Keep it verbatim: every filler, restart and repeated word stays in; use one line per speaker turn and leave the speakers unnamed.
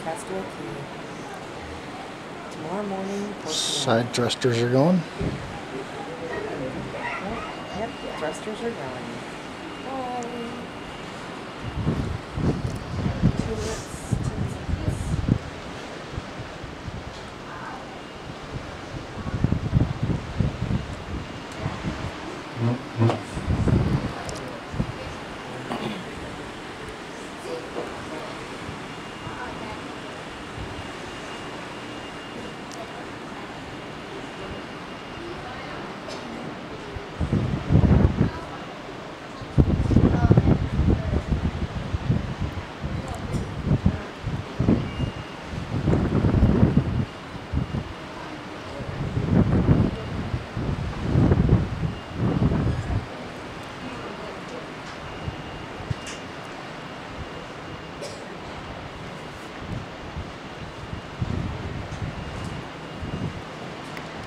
Castaway Cay. Tomorrow morning or
Side
tomorrow.
thrusters are going.
Yep, yep, thrusters are going.